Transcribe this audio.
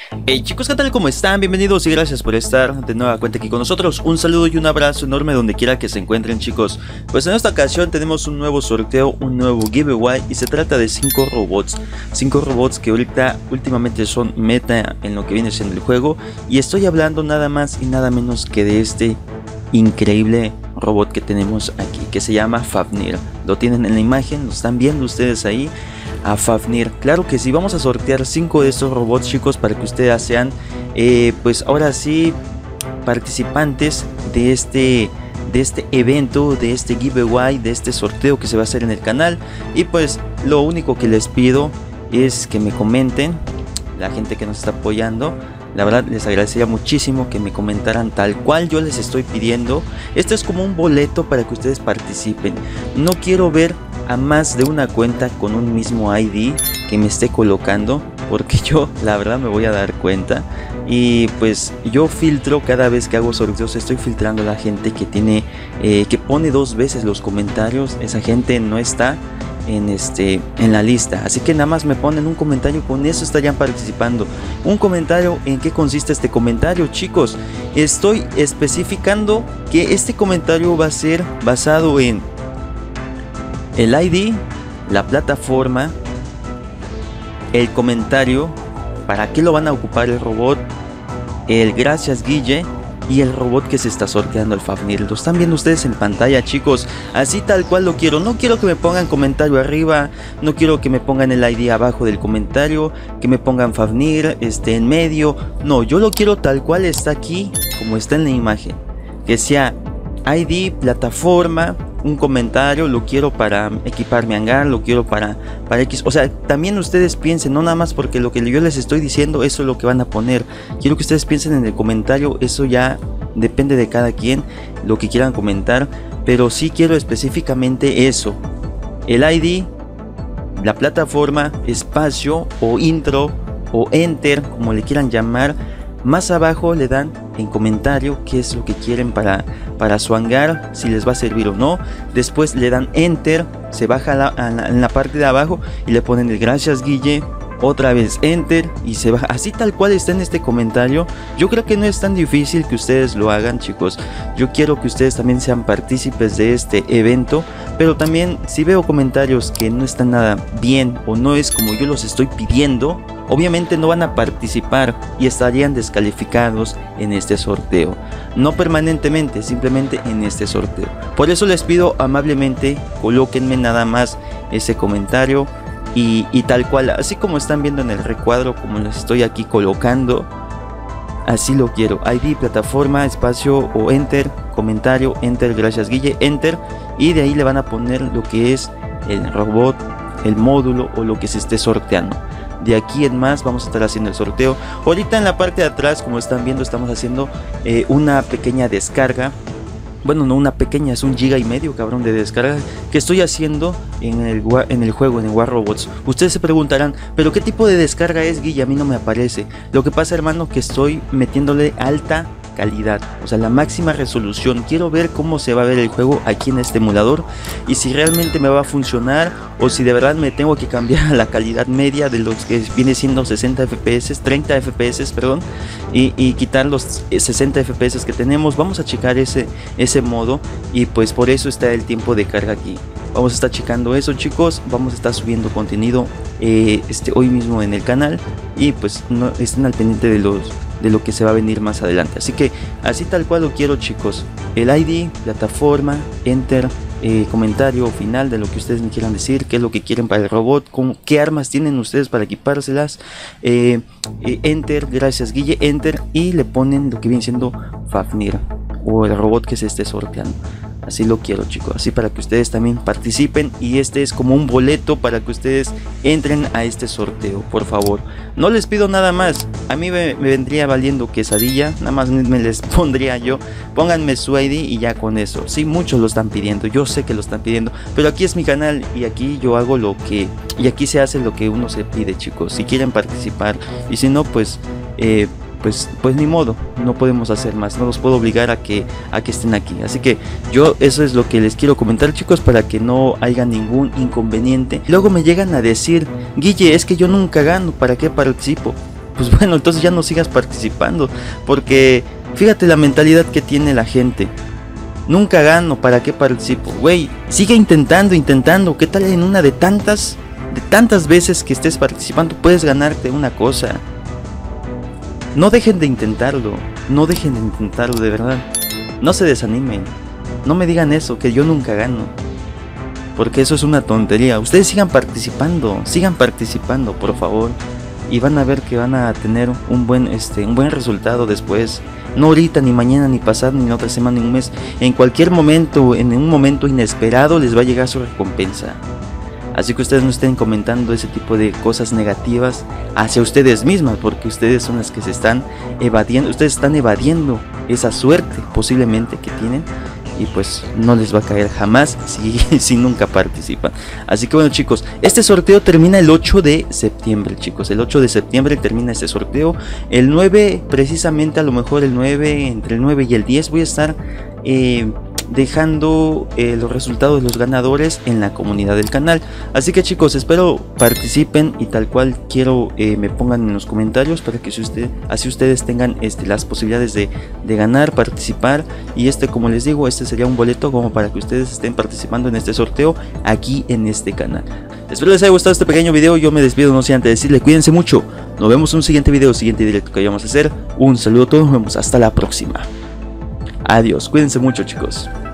Hey chicos, ¿qué tal? ¿Cómo están? Bienvenidos y gracias por estar de nueva cuenta aquí con nosotros. Un saludo y un abrazo enorme donde quiera que se encuentren, chicos. Pues en esta ocasión tenemos un nuevo sorteo, un nuevo giveaway, y se trata de 5 robots. 5 robots que últimamente son meta en lo que viene siendo el juego. Y estoy hablando nada más y nada menos que de este increíble robot que tenemos aquí, que se llama Fafnir. Lo tienen en la imagen, lo están viendo ustedes ahí. A Fafnir, claro que sí, vamos a sortear 5 de estos robots, chicos, para que ustedes sean pues ahora sí participantes de este evento, de este giveaway, de este sorteo que se va a hacer en el canal. Y pues lo único que les pido es que me comenten, la gente que nos está apoyando. La verdad les agradecería muchísimo que me comentaran tal cual yo les estoy pidiendo. Esto es como un boleto para que ustedes participen. No quiero ver a más de una cuenta con un mismo ID que me esté colocando, porque yo la verdad me voy a dar cuenta. Y pues yo filtro cada vez que hago sorteos, estoy filtrando a la gente que tiene que pone 2 veces los comentarios. Esa gente no está en la lista, así que nada más me ponen un comentario, con eso estarían participando. Un comentario, ¿en qué consiste este comentario, chicos? Estoy especificando que este comentario va a ser basado en el ID, la plataforma, el comentario, para qué lo van a ocupar el robot, el gracias Guille y el robot que se está sorteando, el Fafnir. Lo están viendo ustedes en pantalla, chicos, así tal cual lo quiero. No quiero que me pongan comentario arriba, no quiero que me pongan el ID abajo del comentario, que me pongan Fafnir en medio. No, yo lo quiero tal cual está aquí, como está en la imagen, que sea ID, plataforma, un comentario. Lo quiero para equipar mi hangar, lo quiero para X. O sea, también ustedes piensen, no nada más porque lo que yo les estoy diciendo, eso es lo que van a poner. Quiero que ustedes piensen en el comentario, eso ya depende de cada quien, lo que quieran comentar. Pero sí quiero específicamente eso: el ID, la plataforma, espacio o intro o enter, como le quieran llamar. Más abajo le dan en comentario qué es lo que quieren para su hangar, si les va a servir o no. Después le dan enter, se baja en la parte de abajo y le ponen el gracias Guille, otra vez enter y se baja, así tal cual está en este comentario. Yo creo que no es tan difícil que ustedes lo hagan, chicos. Yo quiero que ustedes también sean partícipes de este evento, pero también si veo comentarios que no están nada bien o no es como yo los estoy pidiendo, obviamente no van a participar y estarían descalificados en este sorteo. No permanentemente, simplemente en este sorteo. Por eso les pido amablemente, colóquenme nada más ese comentario y tal cual, así como están viendo en el recuadro, como les estoy aquí colocando. Así lo quiero: ID, plataforma, espacio o enter, comentario, enter, gracias Guille, enter. Y de ahí le van a poner lo que es el robot, el módulo o lo que se esté sorteando. De aquí en más vamos a estar haciendo el sorteo. Ahorita en la parte de atrás, como están viendo, estamos haciendo una pequeña descarga. Bueno, no una pequeña, es 1,5 GB, cabrón, de descarga que estoy haciendo en el juego, en el War Robots. Ustedes se preguntarán, ¿pero qué tipo de descarga es, Guille? A mí no me aparece. Lo que pasa, hermano, que estoy metiéndole alta calidad, o sea, la máxima resolución. Quiero ver cómo se va a ver el juego aquí en este emulador y si realmente me va a funcionar o si de verdad me tengo que cambiar a la calidad media de los que viene siendo 60 FPS, 30 FPS, perdón, y quitar los 60 FPS que tenemos. Vamos a checar ese modo y pues por eso está el tiempo de carga aquí. Vamos a estar checando eso, chicos. Vamos a estar subiendo contenido hoy mismo en el canal y pues no estén al pendiente de lo que se va a venir más adelante. Así que así tal cual lo quiero, chicos: el ID, plataforma, enter, comentario final de lo que ustedes me quieran decir, qué es lo que quieren para el robot, con qué armas tienen ustedes para equipárselas, enter, gracias Guille, enter, y le ponen lo que viene siendo Fafnir o el robot que se esté sorteando. Así lo quiero, chicos, así para que ustedes también participen y este es como un boleto para que ustedes entren a este sorteo. Por favor, no les pido nada más. A mí me vendría valiendo quesadilla, nada más me les pondría yo: pónganme su ID y ya con eso. Sí, muchos lo están pidiendo, yo sé que lo están pidiendo, pero aquí es mi canal y aquí yo hago lo que, y aquí se hace lo que uno se pide, chicos. Si quieren participar y si no, pues ni modo, no podemos hacer más, no los puedo obligar a que estén aquí. Así que yo eso es lo que les quiero comentar, chicos, para que no haya ningún inconveniente. Luego me llegan a decir: Guille, es que yo nunca gano, ¿para qué participo? pues bueno, entonces ya no sigas participando, porque fíjate la mentalidad que tiene la gente. Nunca gano, ¿para qué participo? Güey, sigue intentando. ¿Qué tal en una de tantas veces que estés participando puedes ganarte una cosa? No dejen de intentarlo, de verdad. No se desanimen. No me digan eso, que yo nunca gano, porque eso es una tontería. Ustedes sigan participando, por favor, y van a ver que van a tener un buen resultado después. No ahorita, ni mañana, ni pasado, ni en otra semana, ni un mes. En cualquier momento, en un momento inesperado, les va a llegar su recompensa. Así que ustedes no estén comentando ese tipo de cosas negativas hacia ustedes mismas, porque ustedes son las que se están evadiendo. Ustedes están evadiendo esa suerte posiblemente que tienen, y pues no les va a caer jamás si nunca participan. Así que bueno, chicos, este sorteo termina el 8 de septiembre, chicos. El 8 de septiembre termina este sorteo. El 9, precisamente, a lo mejor el 9, entre el 9 y el 10 voy a estar dejando los resultados de los ganadores en la comunidad del canal. Así que chicos, espero participen y tal cual quiero me pongan en los comentarios, para que así ustedes tengan las posibilidades de ganar, participar. Y como les digo, sería un boleto como para que ustedes estén participando en este sorteo aquí en este canal. Espero les haya gustado este pequeño video. Yo me despido, no sin antes decirle, cuídense mucho. Nos vemos en un siguiente video, siguiente directo que vayamos a hacer. Un saludo a todos, nos vemos hasta la próxima. Adiós, cuídense mucho, chicos.